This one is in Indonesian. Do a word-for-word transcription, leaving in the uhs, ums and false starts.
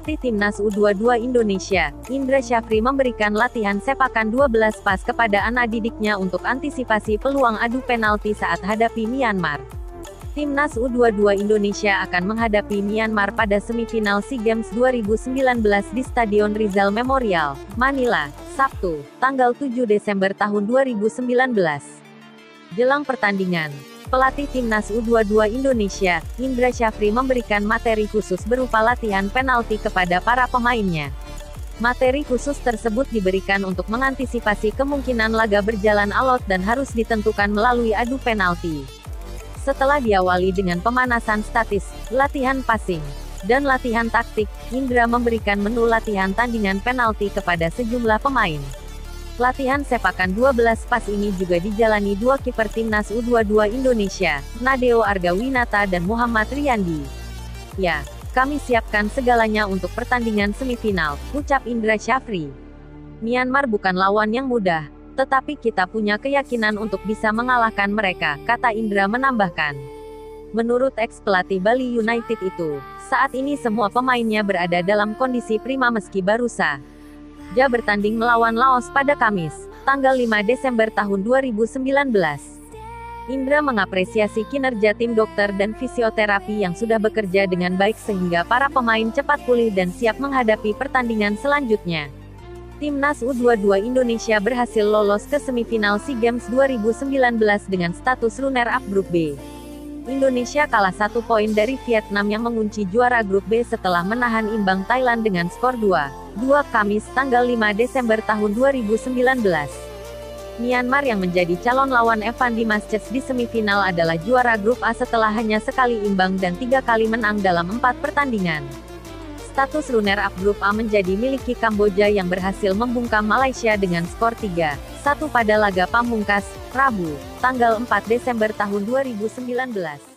Pelatih Timnas U dua puluh dua Indonesia, Indra Syafri memberikan latihan sepakan dua belas pas kepada anak didiknya untuk antisipasi peluang adu penalti saat hadapi Myanmar. Timnas U dua puluh dua Indonesia akan menghadapi Myanmar pada semifinal SEA Games dua ribu sembilan belas di Stadion Rizal Memorial, Manila, Sabtu, tanggal tujuh Desember tahun dua ribu sembilan belas. Jelang pertandingan, pelatih Timnas U dua puluh dua Indonesia, Indra Syafri memberikan materi khusus berupa latihan penalti kepada para pemainnya. Materi khusus tersebut diberikan untuk mengantisipasi kemungkinan laga berjalan alot dan harus ditentukan melalui adu penalti. Setelah diawali dengan pemanasan statis, latihan passing, dan latihan taktik, Indra memberikan menu latihan tandingan penalti kepada sejumlah pemain. Latihan sepakan dua belas pas ini juga dijalani dua kiper Timnas U dua puluh dua Indonesia, Nadeo Argawinata dan Muhammad Riyandi. "Ya, kami siapkan segalanya untuk pertandingan semifinal," ucap Indra Syafri. "Myanmar bukan lawan yang mudah, tetapi kita punya keyakinan untuk bisa mengalahkan mereka," kata Indra menambahkan. Menurut ex-pelatih Bali United itu, saat ini semua pemainnya berada dalam kondisi prima meski baru saja bertanding melawan Laos pada Kamis, tanggal lima Desember tahun dua ribu sembilan belas. Indra mengapresiasi kinerja tim dokter dan fisioterapi yang sudah bekerja dengan baik sehingga para pemain cepat pulih dan siap menghadapi pertandingan selanjutnya. Timnas U dua puluh dua Indonesia berhasil lolos ke semifinal SEA Games dua ribu sembilan belas dengan status runner-up Grup B. Indonesia kalah satu poin dari Vietnam yang mengunci juara Grup B setelah menahan imbang Thailand dengan skor dua dua Kamis tanggal lima Desember tahun dua ribu sembilan belas. Myanmar yang menjadi calon lawan Evan Dimas-Cech di semifinal adalah juara Grup A setelah hanya sekali imbang dan tiga kali menang dalam empat pertandingan. Status runner-up Grup A menjadi miliki Kamboja yang berhasil membungkam Malaysia dengan skor tiga satu pada laga pamungkas, Rabu, tanggal empat Desember tahun dua ribu sembilan belas.